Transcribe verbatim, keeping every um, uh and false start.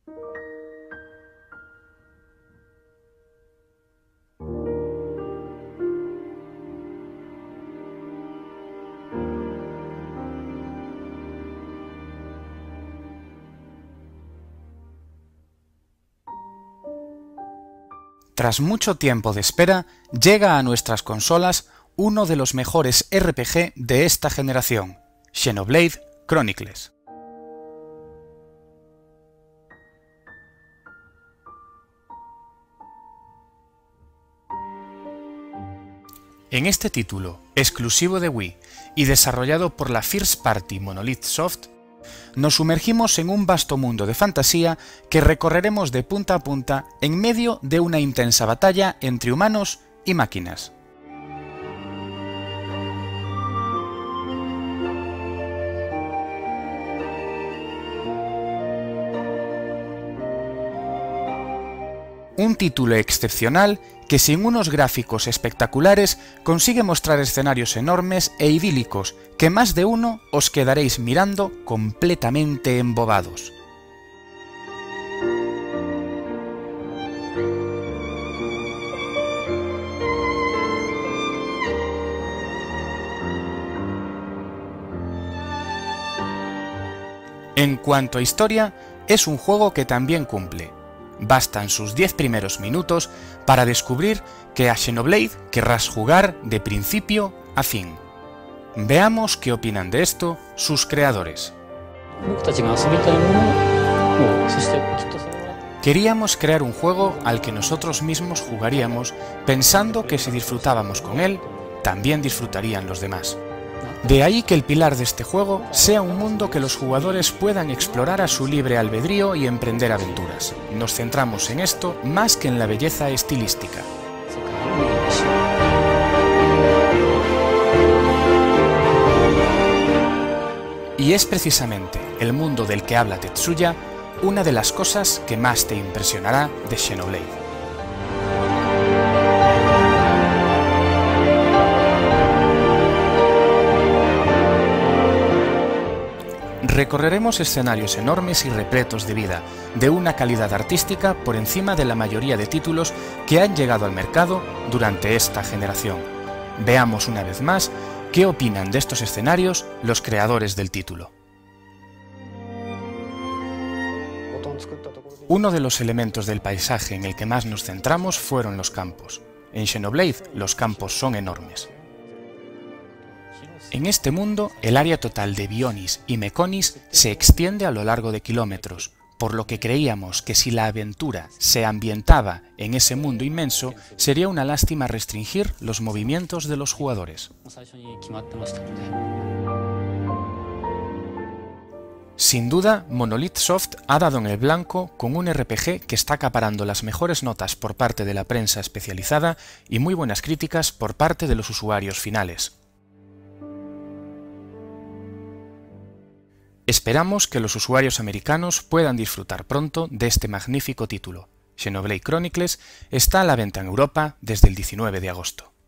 Tras mucho tiempo de espera, llega a nuestras consolas uno de los mejores R P G de esta generación, Xenoblade Chronicles. En este título, exclusivo de Wii y desarrollado por la First Party Monolith Soft, nos sumergimos en un vasto mundo de fantasía que recorreremos de punta a punta en medio de una intensa batalla entre humanos y máquinas. Un título excepcional que sin unos gráficos espectaculares consigue mostrar escenarios enormes e idílicos que más de uno os quedaréis mirando completamente embobados. En cuanto a historia, es un juego que también cumple. Bastan sus diez primeros minutos para descubrir que a Xenoblade querrás jugar de principio a fin. Veamos qué opinan de esto sus creadores. Queríamos crear un juego al que nosotros mismos jugaríamos pensando que si disfrutábamos con él, también disfrutarían los demás. De ahí que el pilar de este juego sea un mundo que los jugadores puedan explorar a su libre albedrío y emprender aventuras. Nos centramos en esto más que en la belleza estilística. Y es precisamente el mundo del que habla Tetsuya una de las cosas que más te impresionará de Xenoblade. Recorreremos escenarios enormes y repletos de vida, de una calidad artística por encima de la mayoría de títulos que han llegado al mercado durante esta generación. Veamos una vez más qué opinan de estos escenarios los creadores del título. Uno de los elementos del paisaje en el que más nos centramos fueron los campos. En Xenoblade los campos son enormes. En este mundo, el área total de Bionis y Meconis se extiende a lo largo de kilómetros, por lo que creíamos que si la aventura se ambientaba en ese mundo inmenso, sería una lástima restringir los movimientos de los jugadores. Sin duda, Monolith Soft ha dado en el blanco con un R P G que está acaparando las mejores notas por parte de la prensa especializada y muy buenas críticas por parte de los usuarios finales. Esperamos que los usuarios americanos puedan disfrutar pronto de este magnífico título. Xenoblade Chronicles está a la venta en Europa desde el diecinueve de agosto.